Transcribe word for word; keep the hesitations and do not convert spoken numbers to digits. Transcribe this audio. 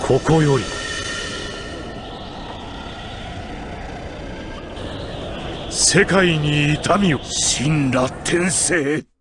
ここより世界に痛みを。 神羅転生。